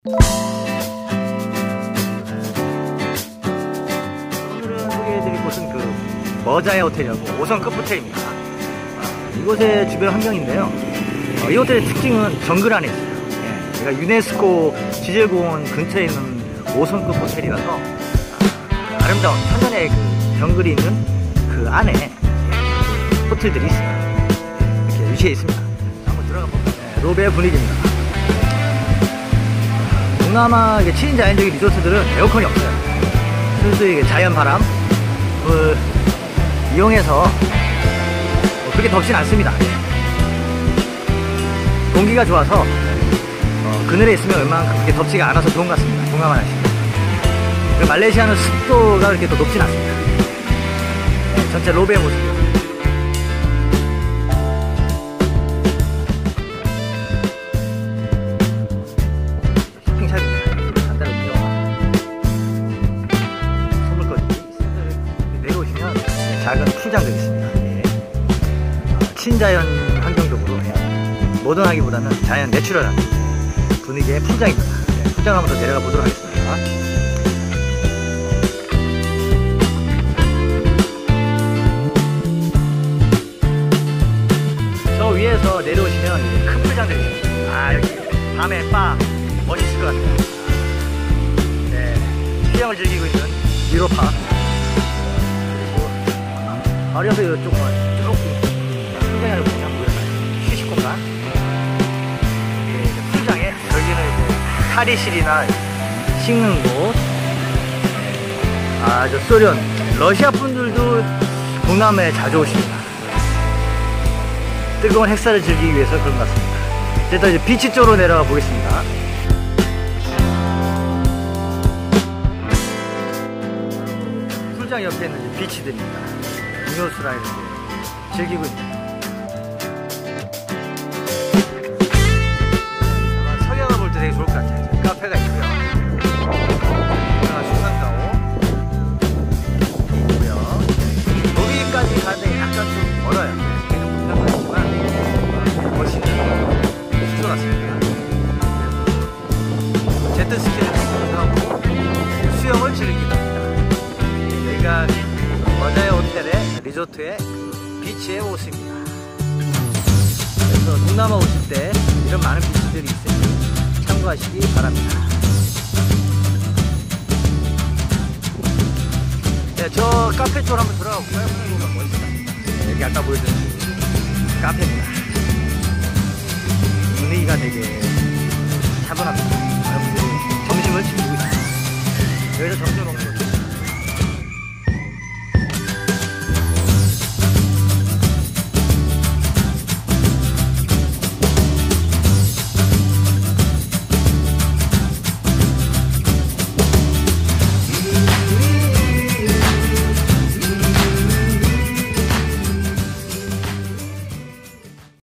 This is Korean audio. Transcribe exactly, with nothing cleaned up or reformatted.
오늘은 소개해드릴 곳은 그 머자야 호텔이라고 오 성급 호텔입니다. 아, 이곳의 주변 환경인데요. 어, 이 호텔의 특징은 정글 안에 있어요. 예, 제가 유네스코 지질공원 근처에 있는 오 성급 호텔이라서 아, 아름다운 천연의 그 정글이 있는 그 안에 예, 호텔들이 있어요. 이렇게 위치해 있습니다. 한번 들어가 볼까요? 네, 로베 분위기입니다. 동남아 칠 인 자연적인 리조트들은 에어컨이 없어요. 순수히 자연 바람을 이용해서 뭐 그렇게 덥진 않습니다. 공기가 좋아서 어, 그늘에 있으면 웬만큼 그렇게 덥지가 않아서 좋은 것 같습니다. 동남아 날씨. 그 말레이시아는 습도가 그렇게 또 높진 않습니다. 네, 전체 로베의 모습이요. 쇼핑샵입니다. 간단히 구경하고 소물거리 내려오시면 작은 풀장들이 있습니다. 예. 어, 친자연 환경적으로 예. 모던하기보다는 자연 내추럴한 분위기의 풀장입니다. 예. 풀장 한번 더 내려가 보도록 하겠습니다. 저 위에서 내려오시면 큰 풀장들이 있습니다. 아, 여기 밤에 바 멋있을 것 같아요. 네, 휴양을 즐기고 있는 유로파. 바로 옆에 이쪽은 조금 풀장을 보면 보여요. 휴식 공간. 예, 풀장에 여기는 이제 탈의실이나 식는 곳. 아, 저 소련 러시아 분들도 동남아에 자주 오십니다. 뜨거운 햇살을 즐기기 위해서 그런 것 같습니다. 일단 이제 비치 쪽으로 내려가 보겠습니다. 풀장 옆에 있는 이제 비치들입니다. 음료수라 이런 게 즐기고 있네요. 아마 석양을 볼 때 되게 좋을 것 같아요. 카페가 있고요. 중산가오 있고요. 여기까지 가는데 약간 좀 멀어요. 개는 불편하지만 멋있는 숙소 같습니다. 제트스키를 타고 수영을 즐기기도 합니다. 여기가 머자야 호텔의 리조트의 비치의 모습입니다. 그래서 동남아 오실 때 이런 많은 비치들이 있으니 참고하시기 바랍니다. 네, 저 카페 쪽으로 한번 들어가 볼까요? 멋있다. 네, 여기 아까 보여드린 카페입니다. 분위기가 되게 차분합니다.